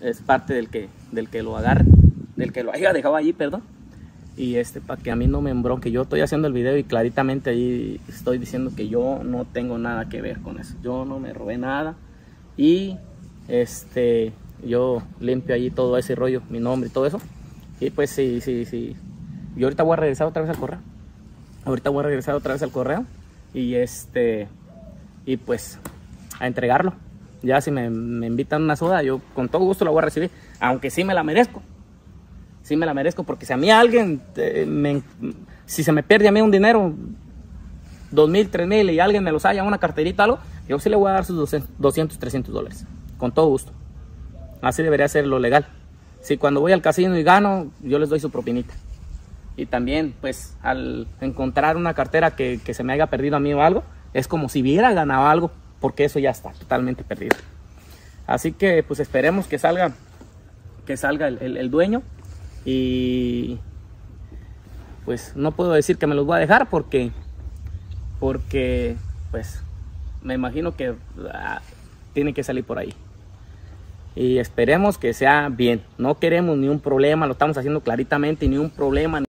es parte del que lo agarre, del que lo haya dejado allí, perdón. Y para que a mí no me embronque, yo estoy haciendo el video y claritamente ahí estoy diciendo que yo no tengo nada que ver con eso. Yo no me robé nada y yo limpio allí todo ese rollo, mi nombre y todo eso. Y pues sí. Yo ahorita voy a regresar otra vez al correo. Y pues a entregarlo. Ya si me invitan una soda, yo con todo gusto la voy a recibir, aunque sí me la merezco. Sí me la merezco, porque si a mí alguien, si se me pierde a mí un dinero, 2,000, 3,000, y alguien me los haya, una carterita, algo, yo sí le voy a dar sus 200, 300 dólares, con todo gusto. Así debería ser lo legal. Si cuando voy al casino y gano, yo les doy su propinita. Y también, pues, al encontrar una cartera que se me haya perdido a mí o algo, es como si hubiera ganado algo, porque eso ya está totalmente perdido. Así que, pues, esperemos que salga el dueño. Y pues no puedo decir que me los voy a dejar porque pues me imagino que tiene que salir por ahí. Y esperemos que sea bien. No queremos ni un problema, lo estamos haciendo claritamente, ni un problema.